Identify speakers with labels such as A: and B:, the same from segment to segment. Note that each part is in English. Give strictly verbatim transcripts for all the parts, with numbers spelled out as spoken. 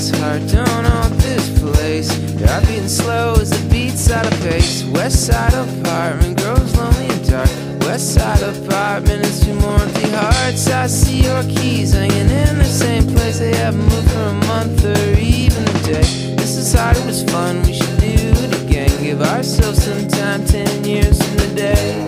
A: this heart, don't want this place. Your heart beating slow as the beats out of pace. West side apartment grows lonely and dark. West side apartment is two more empty hearts. I see your keys hanging in the same place. They haven't moved for a month or even a day. This is hard, it was fun, we should do it again. Give ourselves some time, ten years from today.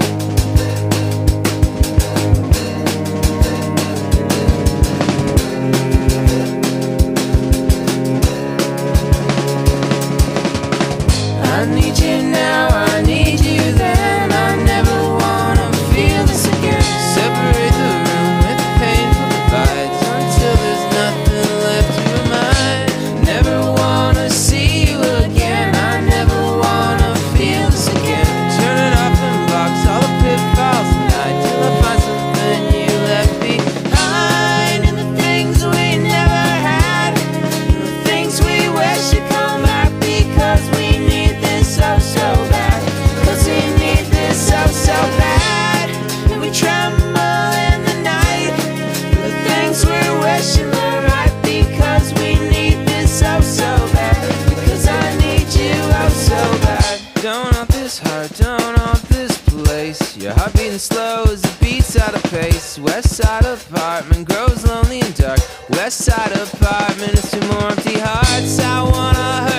A: I need you now, I need you then. I never wanna feel this again. Separate the room with the painful divides until there's nothing left to remind. Never wanna see you again. I never wanna feel this again. Turn it off and box all the pitfalls tonight till I find something you left behind. And the things we never had, and the things we wish would come back, because we need so, so bad, cause we need this so, so bad. And we tremble in the night, the things we're wishing were right, because we need this so, so bad, because I need you oh so bad. Don't want this heart, don't want this place. Your heart beating slow as the beats out of pace. West side apartment grows lonely and dark. West side apartment is two more empty hearts. I wanna